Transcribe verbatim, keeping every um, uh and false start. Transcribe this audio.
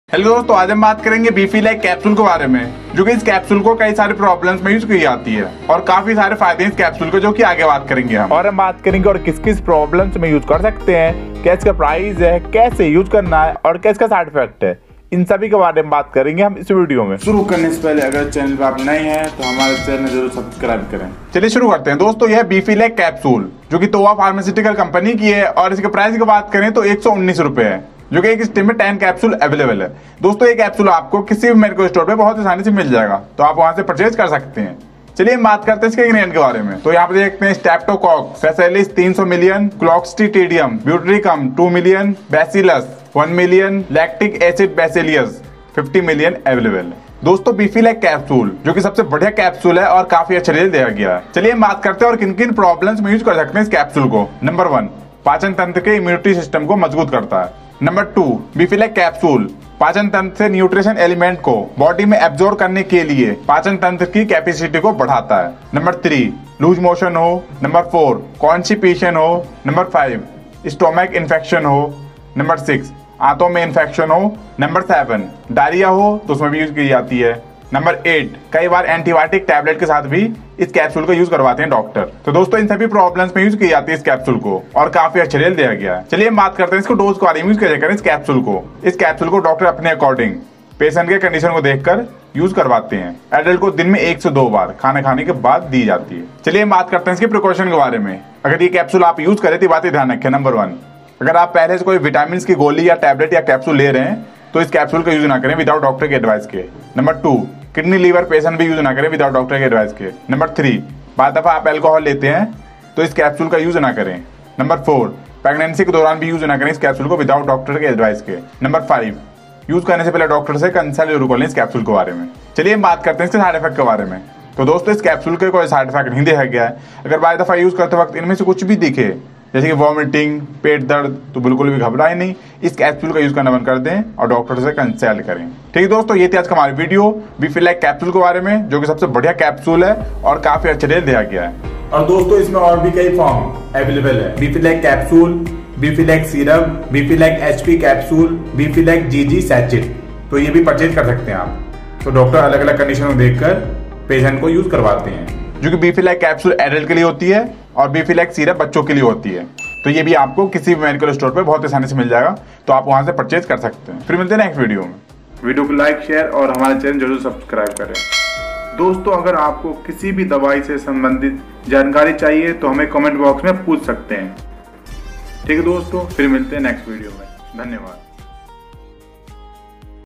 Hello दोस्तों, आज हम बात करेंगे बीफीलैक कैप्सूल के बारे में, जो कि इस कैप्सूल को कई सारे प्रॉब्लम्स में यूज की जाती है और काफी सारे फायदे इस कैप्सूल के, जो कि आगे बात करेंगे हम। और हम बात करेंगे और किस किस प्रॉब्लम्स में यूज कर सकते हैं, क्या इसका प्राइस है, कैसे यूज करना है और क्या इसका साइड इफेक्ट है, इन सभी के बारे में बात करेंगे हम इस वीडियो में। शुरू करने से पहले अगर चैनल पर आप नए हैं तो हमारे चैनल जरूर सब्सक्राइब करें। चलिए शुरू करते हैं दोस्तों। यह बीफीलैक कैप्सूल जो कि तोवा फार्मास्यूटिकल कंपनी की है और इसके प्राइस की बात करें तो एक सौ उन्नीस रुपए है, जो कि एक स्टिम में टेन कैप्सूल अवेलेबल है। दोस्तों ये कैप्सूल आपको किसी भी मेडिकल स्टोर पे बहुत आसानी से मिल जाएगा, तो आप वहां से परचेज कर सकते हैं। चलिए हम बात करते हैं इसके इंग्रेडिएंट के बारे में। तो यहाँ पे देखते हैं स्ट्रेप्टोकॉक फैसेलिस तीन सौ मिलियन, क्लॉक्स्ट्रीडियम ब्यूटेरिकम दो मिलियन, बैसिलस एक मिलियन, लैक्टिक एसिड बैसिलियस पचास मिलियन अवेलेबल है। दोस्तों बीफीलैक कैप्सूल जो कि सबसे बढ़िया कैप्सूल है और काफी अच्छा रिजल्ट दिया गया है। चलिए हम बात करते हैं और किन किन प्रॉब्लम्स में यूज कर सकते हैं इस कैप्सूल को। नंबर वन, पाचन तंत्र के इम्यूनिटी सिस्टम को मजबूत करता है। नंबर टू, बीफीलैक कैप्सूल पाचन तंत्र से न्यूट्रिशन एलिमेंट को बॉडी में एब्जॉर्ब करने के लिए पाचन तंत्र की कैपेसिटी को बढ़ाता है। नंबर थ्री, लूज मोशन हो। नंबर फोर, कॉन्स्टिपेशन हो। नंबर फाइव, स्टोमक इन्फेक्शन हो। नंबर सिक्स, आंतों में इन्फेक्शन हो। नंबर सेवन, डायरिया हो तो उसमें भी यूज की जाती है। नंबर एट, कई बार एंटीबायोटिक टैबलेट के साथ भी इस कैप्सूल को यूज करवाते हैं डॉक्टर। तो दोस्तों इन सभी प्रॉब्लम्स में यूज की जाती है इस कैप्सूल को और काफी अच्छा रिजल्ट दिया गया है। चलिए हम बात करते हैं इसको डोज के बारे में। यूज कैसे करें इस कैप्सूल को। इस कैप्सूल को डॉक्टर अपने अकॉर्डिंग पेशेंट के कंडीशन को देखकर यूज करवाते हैं। एडल्ट को दिन में एक से दो बार खाना खाने के बाद दी जाती है। चलिए हम बात करते हैं इसके प्रिकॉशन के बारे में। अगर ये कैप्सूल आप यूज करें तो बातें ध्यान रखें। नंबर वन, अगर आप पहले से कोई विटामिन की गोली या टैबलेट या कैप्सूल ले रहे हैं तो इस कैप्सूल का यूज ना करें विदाउट डॉक्टर के एडवाइस के। Number two, kidney liver patient भी यूज ना करें विदाउट डॉक्टर के एडवाइस के। नंबर थ्री, बाद दफा आप अल्कोहल लेते हैं तो इस कैप्सूल का यूज ना करें। नंबर फोर, प्रेगनेंसी के दौरान भी यूज ना करें इस कैप्सूल को विदाउट डॉक्टर के एडवाइस के। नंबर फाइव, यूज करने से पहले डॉक्टर से कंसल्ट जरूर कर लें इस कैप्सूल के बारे में। चलिए हम बात करते हैं इसके साइड इफेक्ट के बारे में। तो दोस्तों इस कैप्सूल के कोई साइड इफेक्ट नहीं देखा गया है। अगर बाय दफा यूज करते वक्त इनमें से कुछ भी दिखे जैसे कि वॉमिटिंग, पेट दर्द, तो बिल्कुल भी घबराए नहीं, इस कैप्सूल का यूज करना बंद कर दें और डॉक्टर से कंसल्ट करें। ठीक है दोस्तों, ये थी आज का हमारी वीडियो बीफीलैक कैप्सूल के बारे में, जो कि सबसे बढ़िया कैप्सूल है और काफी अच्छे रिजल्ट दिया गया है। और दोस्तों इसमें और भी कई फॉर्म अवेलेबल है। Bifilac capsule, Bifilac syrup, Bifilac HP capsule, Bifilac GG sachet, तो ये भी परचेज कर सकते हैं आप। तो डॉक्टर अलग अलग कंडीशन में देखकर पेशेंट को यूज करवाते हैं। जो कि बीफीलैक कैप्सूल एडल्ट के लिए होती है और बीफीलैक सिरप बच्चों के लिए होती है। तो ये भी आपको किसी भी मेडिकल स्टोर पे बहुत आसानी से मिल जाएगा, तो आप वहां से परचेज कर सकते हैं। फिर मिलते हैं नेक्स्ट वीडियो में। वीडियो को लाइक, शेयर और हमारे चैनल जरूर सब्सक्राइब करें। दोस्तों अगर आपको किसी भी दवाई से संबंधित जानकारी चाहिए तो हमें कमेंट बॉक्स में पूछ सकते हैं। ठीक है दोस्तों, फिर मिलते हैं नेक्स्ट वीडियो में। धन्यवाद।